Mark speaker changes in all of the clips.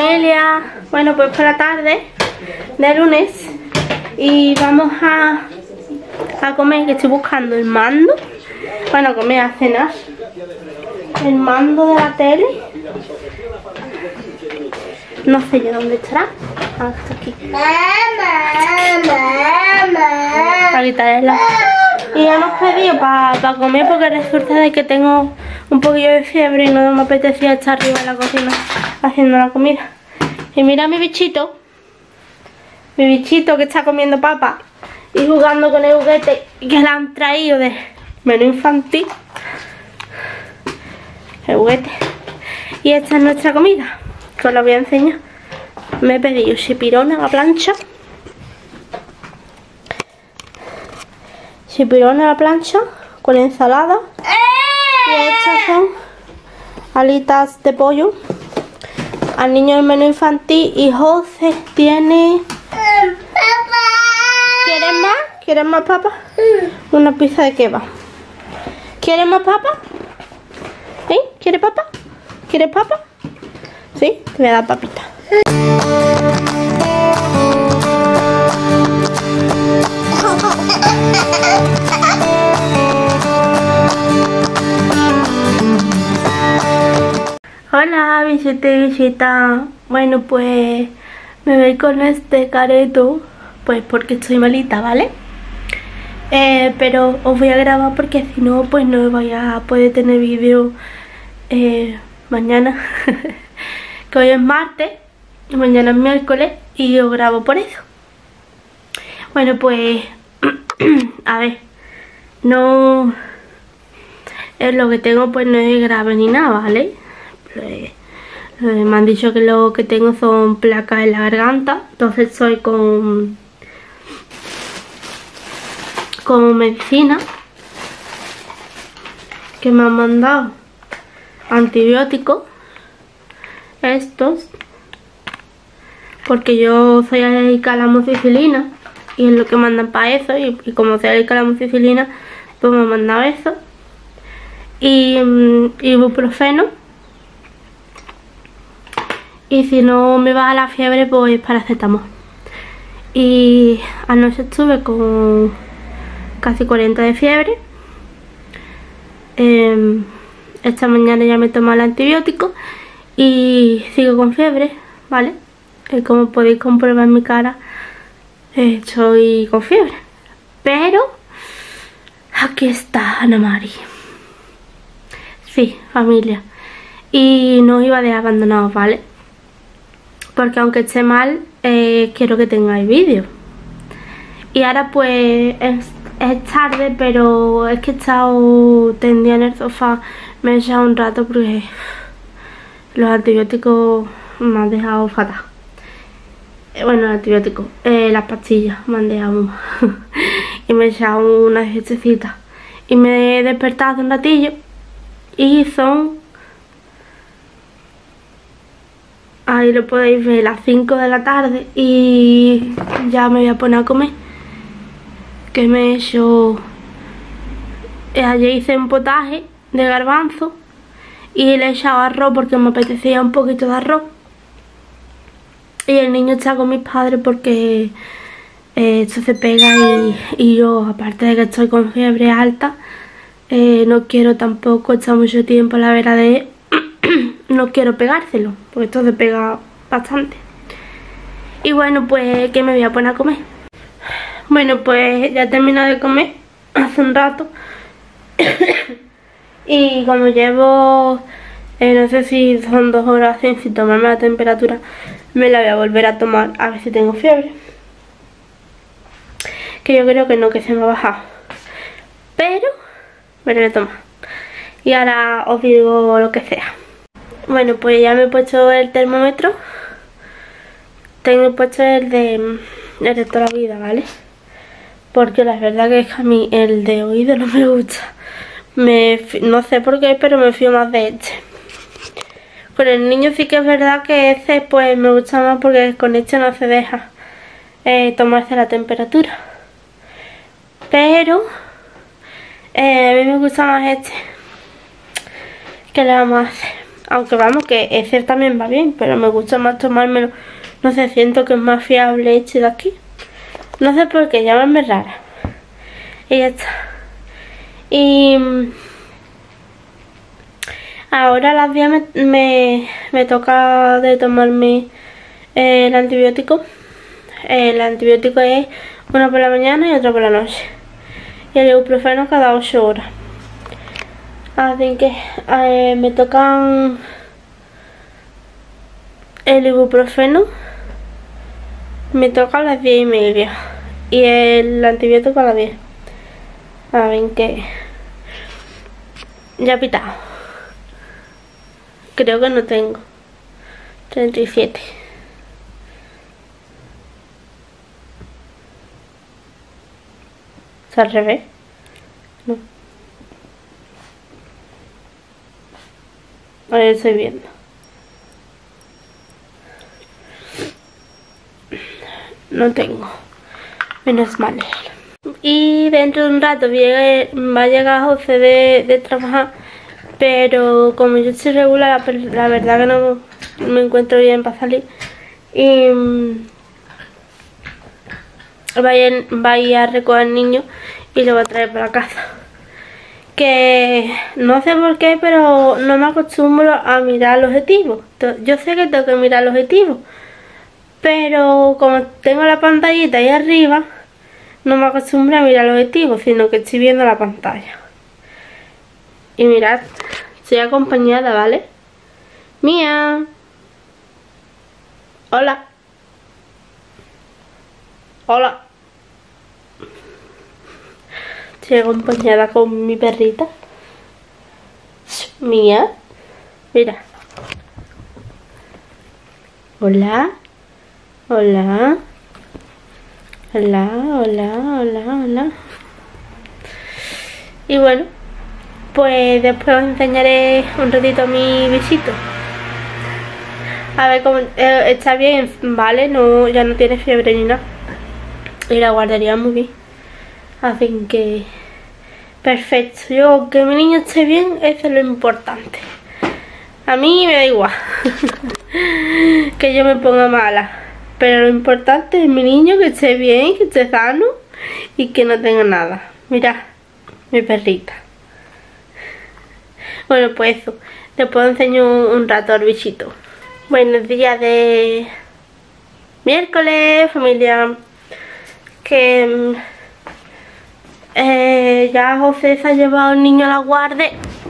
Speaker 1: familia, bueno pues por la tarde de lunes y vamos a comer, que estoy buscando el mando, bueno a comer, a cenar, el mando de la tele, no sé yo dónde estará, está aquí, para quitarla. Y ya hemos pedido para comer porque resulta de que tengo un poquillo de fiebre y no me apetecía estar arriba en la cocina haciendo la comida. Y mira mi bichito que está comiendo papa y jugando con el juguete que le han traído de menú infantil. El juguete. Y esta es nuestra comida, que os la voy a enseñar. Me he pedido chipirón a la plancha. Chipirón a la plancha con ensalada. Y estas son alitas de pollo. Al niño el menú infantil. Y José tiene... ¿Quieres más? ¿Quieres más papa? Una pizza de kebab. ¿Quieres más papa? ¿Sí? ¿Quieres papa? ¿Quieres papa? Sí, te voy a dar papita. Hola, visita. Bueno, pues me voy con este careto, pues porque estoy malita, ¿vale? Pero os voy a grabar porque si no, pues no voy a poder tener vídeo mañana. Que hoy es martes y mañana es miércoles y os grabo por eso. Bueno, pues a ver, no es lo que tengo, pues no es grave ni nada, ¿vale? Me han dicho que lo que tengo son placas en la garganta, entonces estoy con medicina que me han mandado, antibióticos estos, porque yo soy alérgica a la amoxicilina y es lo que mandan para eso, y como soy alérgica a la amoxicilina pues me han mandado eso, y ibuprofeno, y si no me baja la fiebre pues paracetamol. Y anoche estuve con casi 40 de fiebre. Esta mañana ya me he tomado el antibiótico y sigo con fiebre, ¿vale? Como podéis comprobar en mi cara, estoy con fiebre. Pero aquí está Ana Mari. Sí, familia. Y no os iba a dejar abandonados, ¿vale? Porque aunque esté mal, quiero que tengáis vídeo. Y ahora pues es tarde, pero es que he estado tendida en el sofá. Me he echado un rato porque los antibióticos me han dejado fatal. Bueno, los antibióticos, las pastillas me han dejado y me he echado una siestecita. Y me he despertado un ratillo y son... Ahí lo podéis ver, las 5 de la tarde, y ya me voy a poner a comer. Que me he hecho... Ayer hice un potaje de garbanzo y le he echado arroz porque me apetecía un poquito de arroz. Y el niño está con mis padres porque esto se pega, y yo, aparte de que estoy con fiebre alta, no quiero tampoco estar mucho tiempo a la vera de él. No quiero pegárselo, porque esto se pega bastante. Y bueno, pues que me voy a poner a comer. Bueno, pues ya he terminado de comer hace un rato. Y como llevo, no sé si son 2 horas sin tomarme la temperatura, me la voy a volver a tomar a ver si tengo fiebre. Que yo creo que no, que se me ha bajado. Pero me la voy a tomar. Y ahora os digo lo que sea. Bueno, pues ya me he puesto el termómetro. Tengo puesto el de toda la vida, ¿vale? Porque la verdad que es que a mí el de oído no me gusta. No sé por qué, pero me fío más de este. Con el niño sí que es verdad que ese pues me gusta más porque con este no se deja tomarse la temperatura. Pero a mí me gusta más este. ¿Qué le vamos a hacer? Aunque vamos, que ese también va bien, pero me gusta más tomármelo. No sé, siento que es más fiable este de aquí. No sé por qué, llámame rara. Y ya está. Y ahora a las 10 me toca de tomarme el antibiótico. El antibiótico es uno por la mañana y otro por la noche. Y el ibuprofeno cada 8 horas. Así que me tocan el ibuprofeno. Me toca a las 10:30. Y el antibiótico a las 10. A ver que ya he pitado. Creo que no tengo 37. ¿Es al revés? No. Ahora estoy viendo. No tengo. Menos mal. Y dentro de un rato va a llegar José de trabajar. Pero como yo estoy regular, la verdad que no me encuentro bien para salir. Y va a ir a recoger al niño y lo va a traer para casa. Que no sé por qué, pero no me acostumbro a mirar el objetivo. Yo sé que tengo que mirar el objetivo, pero como tengo la pantallita ahí arriba, no me acostumbro a mirar el objetivo, sino que estoy viendo la pantalla. Y mirad, estoy acompañada, ¿vale? Mía. Hola. Hola. Estoy acompañada con mi perrita. Mía. Mira. Hola. Hola. Hola, hola, hola, hola. Y bueno, pues después os enseñaré un ratito mi bichito. A ver cómo está bien, vale, no, ya no tiene fiebre ni nada. Y la guardaría muy bien. Así que perfecto. Yo que mi niño esté bien, eso es lo importante. A mí me da igual que yo me ponga mala, pero lo importante es mi niño que esté bien, que esté sano y que no tenga nada. Mirad, mi perrita. Bueno, pues eso. Después os enseño un rato al bichito. Buenos días de miércoles, familia. Que ya José se ha llevado al niño a la guardia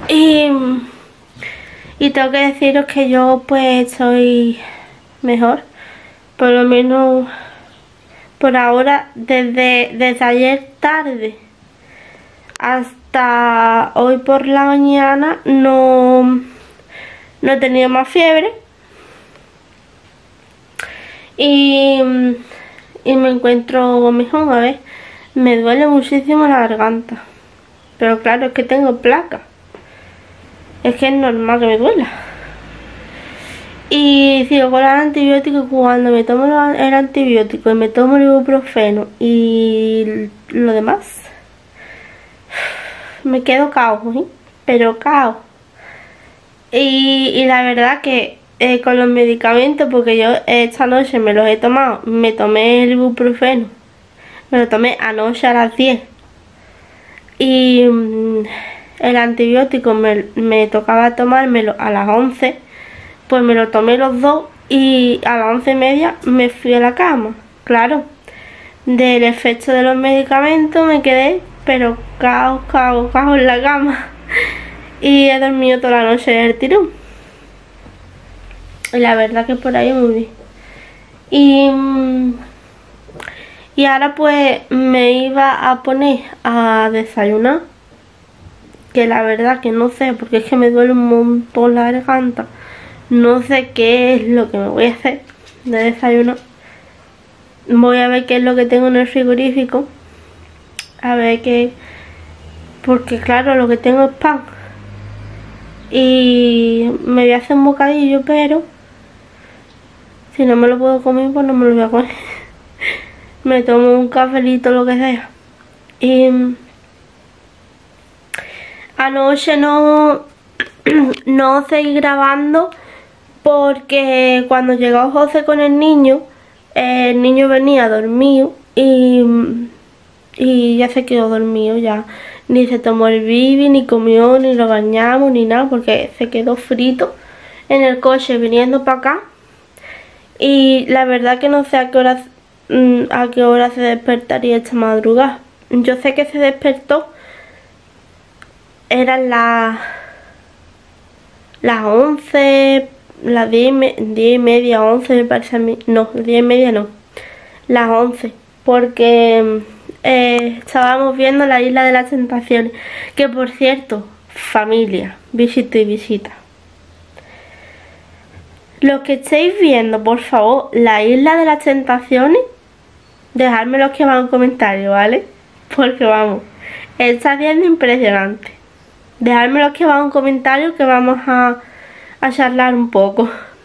Speaker 1: y tengo que deciros que yo pues estoy mejor. Por lo menos por ahora, desde ayer tarde hasta hoy por la mañana no he tenido más fiebre y me encuentro mejor. A ver, me duele muchísimo la garganta, pero claro, es que tengo placa, es que es normal que me duela. Y sigo con el antibiótico. Cuando me tomo el antibiótico y me tomo el ibuprofeno y lo demás, me quedo cao, ¿sí? Pero cao. Y la verdad que con los medicamentos, porque yo esta noche me los he tomado, me tomé el ibuprofeno, me lo tomé anoche a las 10 y el antibiótico me tocaba tomármelo a las 11, pues me lo tomé los dos y a las 11:30 me fui a la cama. Claro, del efecto de los medicamentos me quedé pero cao en la cama y he dormido toda la noche en el tirón. Y la verdad que por ahí muy bien. Y ahora pues me iba a poner a desayunar, que la verdad que no sé, porque es que me duele un montón la garganta. No sé qué es lo que me voy a hacer de desayuno. Voy a ver qué es lo que tengo en el frigorífico. A ver qué... Porque claro, lo que tengo es pan. Y me voy a hacer un bocadillo, pero si no me lo puedo comer, pues no me lo voy a comer. Me tomo un cafelito, lo que sea. Y anoche no no seguí grabando porque cuando llegó José con el niño venía dormido y ya se quedó dormido ya. Ni se tomó el bibi, ni comió, ni lo bañamos, ni nada, porque se quedó frito en el coche viniendo para acá. Y la verdad que no sé a qué hora se despertaría esta madrugada. Yo sé que se despertó, eran las 11, las 10 y media, 11 me parece a mí. No, 10 y media no, las 11, porque estábamos viendo la Isla de las Tentaciones. Que por cierto, familia, visita y visita, los que estéis viendo, por favor, la Isla de las Tentaciones, dejadmelo aquí abajo en comentarios, ¿vale? Porque vamos, está viendo impresionante. Dejadmelo aquí abajo en comentarios que vamos a charlar un poco.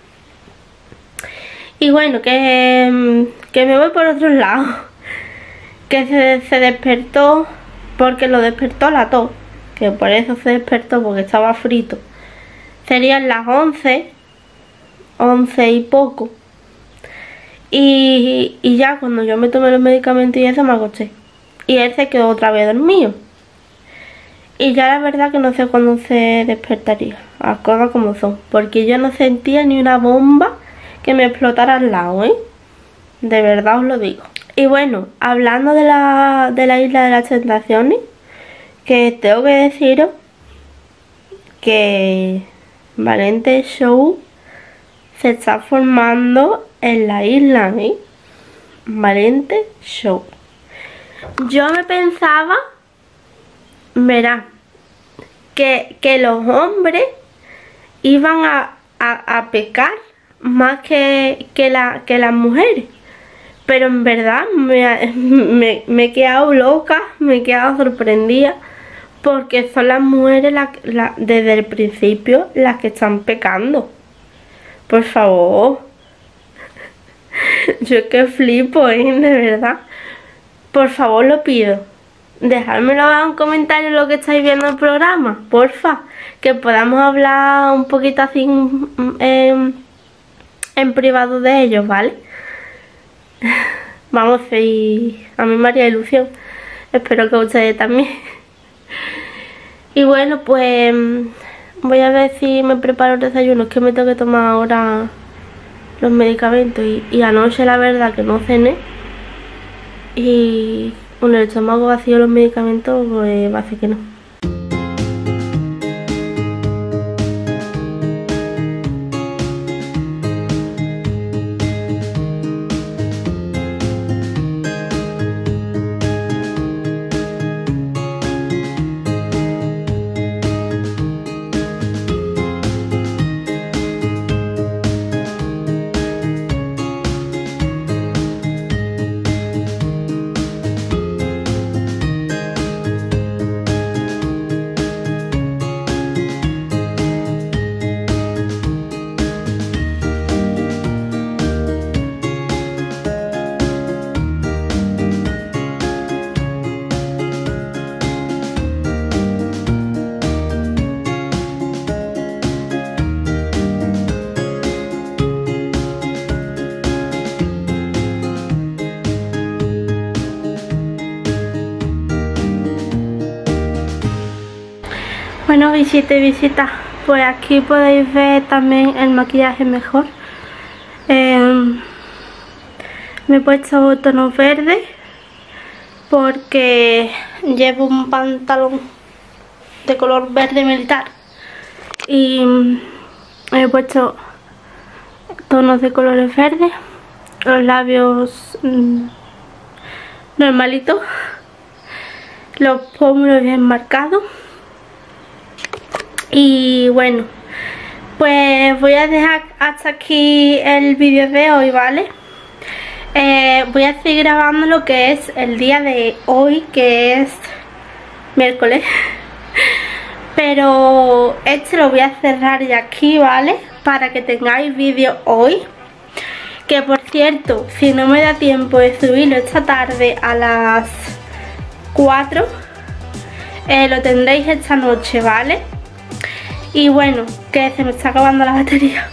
Speaker 1: Y bueno, que me voy por otro lado. Que se despertó porque lo despertó la tos. Que por eso se despertó, porque estaba frito. Serían las 11 y poco. Y ya cuando yo me tomé los medicamentos y eso me acosté. Y él se quedó otra vez dormido. Y ya la verdad que no sé cuándo se despertaría. Las cosas como son. Porque yo no sentía ni una bomba que me explotara al lado, ¿eh? De verdad os lo digo. Y bueno, hablando de la Isla de las Tentaciones, que tengo que deciros que Valente Show se está formando en la isla, ¿eh? Valente Show. Yo me pensaba, verá, que los hombres iban a pecar más que las mujeres. Pero en verdad me he quedado loca, me he quedado sorprendida, porque son las mujeres desde el principio las que están pecando. Por favor. Yo es que flipo, de verdad. Por favor, lo pido. Dejádmelo en comentarios lo que estáis viendo el programa, porfa. Que podamos hablar un poquito así en privado de ellos, ¿vale? Vamos, y a mí me haría ilusión. Espero que a ustedes también. Y bueno, pues voy a ver si me preparo el desayuno. Es que me tengo que tomar ahora los medicamentos. Y anoche la verdad que no cené. Y con el estómago vacío los medicamentos, pues va a ser que no. Bueno, visita, pues aquí podéis ver también el maquillaje mejor. Me he puesto tonos verdes porque llevo un pantalón de color verde militar y me he puesto tonos de colores verdes, los labios normalitos, los pómulos bien marcados. Y bueno, pues voy a dejar hasta aquí el vídeo de hoy, ¿vale? Voy a seguir grabando lo que es el día de hoy, que es miércoles. Pero este lo voy a cerrar ya aquí, ¿vale? Para que tengáis vídeo hoy. Que por cierto, si no me da tiempo de subirlo esta tarde a las 4, lo tendréis esta noche, ¿vale? Y bueno, que se me está acabando la batería.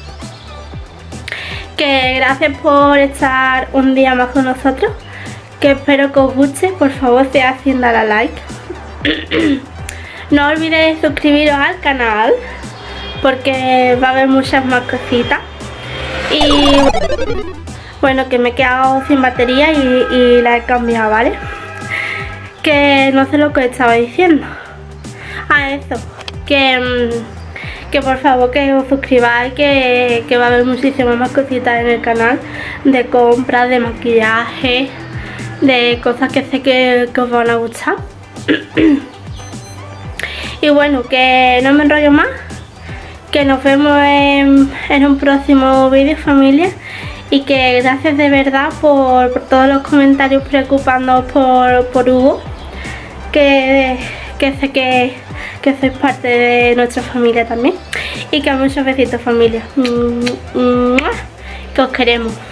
Speaker 1: Que gracias por estar un día más con nosotros. Que espero que os guste. Por favor, si hacen dar a like. No olvidéis suscribiros al canal, porque va a haber muchas más cositas. Y bueno, que me he quedado sin batería y la he cambiado, ¿vale? Que no sé lo que estaba diciendo. Eso, que por favor que os suscribáis, que va a haber muchísimas más cositas en el canal, de compras, de maquillaje, de cosas que sé que os van a gustar. Y bueno, que no me enrollo más, que nos vemos en un próximo vídeo, familia. Y que gracias de verdad por todos los comentarios preocupándoos por Hugo, que sé que sois parte de nuestra familia también. Y que muchos besitos, familia, que os queremos.